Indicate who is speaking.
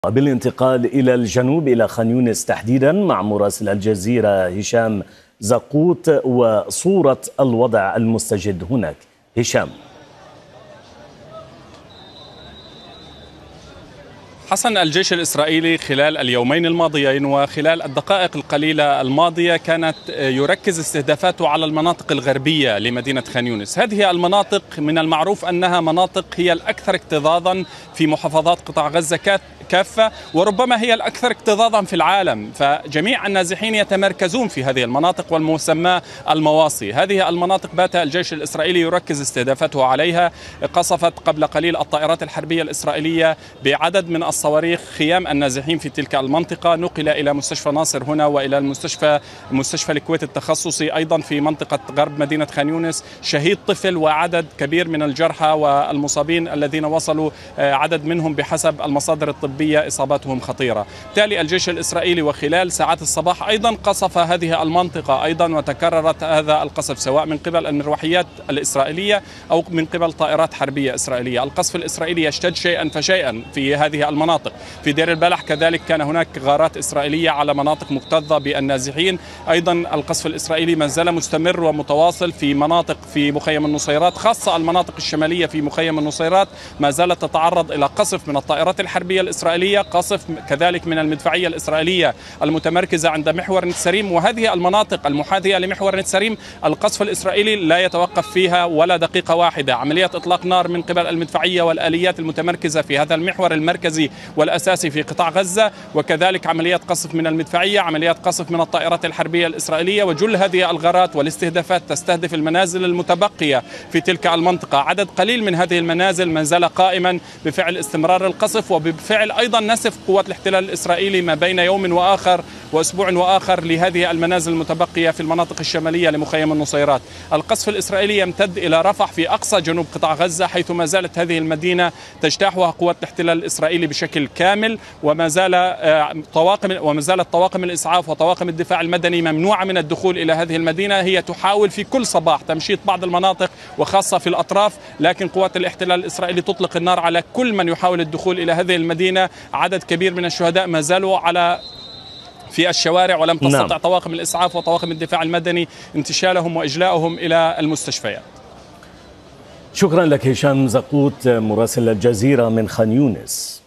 Speaker 1: بالانتقال إلى الجنوب إلى خان يونس تحديدا مع مراسل الجزيرة هشام زقوط وصورة الوضع المستجد هناك. هشام.
Speaker 2: حسن، الجيش الإسرائيلي خلال اليومين الماضيين وخلال الدقائق القليلة الماضية كانت يركز استهدافاته على المناطق الغربية لمدينة خان يونس. هذه المناطق من المعروف أنها مناطق هي الأكثر اكتظاظا في محافظات قطاع غزة كافة، وربما هي الأكثر اكتظاظا في العالم، فجميع النازحين يتمركزون في هذه المناطق والمسمى المواصي. هذه المناطق بات الجيش الإسرائيلي يركز استهدافاته عليها. قصفت قبل قليل الطائرات الحربية الإسرائيلية بعدد من الصواريخ خيام النازحين في تلك المنطقة. نقل إلى مستشفى ناصر هنا وإلى مستشفى الكويت التخصصي أيضا في منطقة غرب مدينة خان يونس. شهيد طفل وعدد كبير من الجرحى والمصابين الذين وصلوا عدد منهم بحسب المصادر الطبية إصاباتهم خطيرة. بالتالي الجيش الإسرائيلي وخلال ساعات الصباح أيضا قصف هذه المنطقة أيضا، وتكررت هذا القصف سواء من قبل المروحيات الإسرائيلية أو من قبل طائرات حربية إسرائيلية. القصف الإسرائيلي يشتد شيئا فشيئا في هذه المناطق. في دير البلح كذلك كان هناك غارات إسرائيلية على مناطق مكتظة بالنازحين. أيضا القصف الإسرائيلي ما زال مستمر ومتواصل في مناطق في مخيم النصيرات، خاصة المناطق الشمالية في مخيم النصيرات ما زالت تتعرض إلى قصف من الطائرات الحربية الإسرائيلية، قصف كذلك من المدفعية الإسرائيلية المتمركزة عند محور نتسريم. وهذه المناطق المحاذية لمحور نتسريم القصف الإسرائيلي لا يتوقف فيها ولا دقيقة واحدة. عمليات إطلاق نار من قبل المدفعية والآليات المتمركزة في هذا المحور المركزي والأساسي في قطاع غزة، وكذلك عمليات قصف من المدفعية، عمليات قصف من الطائرات الحربية الإسرائيلية. وجل هذه الغارات والاستهدافات تستهدف المنازل المتبقية في تلك المنطقة. عدد قليل من هذه المنازل ما زال قائما بفعل استمرار القصف، وبفعل أيضا نسف قوات الاحتلال الإسرائيلي ما بين يوم وآخر وأسبوع وآخر لهذه المنازل المتبقية في المناطق الشمالية لمخيم النصيرات. القصف الإسرائيلي يمتد إلى رفح في أقصى جنوب قطاع غزة، حيث ما زالت هذه المدينة تجتاحها قوات الاحتلال الإسرائيلي بشكل كامل، وما زالت طواقم الإسعاف وطواقم الدفاع المدني ممنوعة من الدخول إلى هذه المدينة. هي تحاول في كل صباح تمشيط بعض المناطق وخاصة في الأطراف، لكن قوات الاحتلال الإسرائيلي تطلق النار على كل من يحاول الدخول إلى هذه المدينة. عدد كبير من الشهداء ما زالوا في الشوارع، ولم تستطع طواقم الإسعاف وطواقم الدفاع المدني انتشالهم وإجلاءهم إلى المستشفيات.
Speaker 1: شكرا لك هشام زقوط مراسل الجزيرة من خان يونس.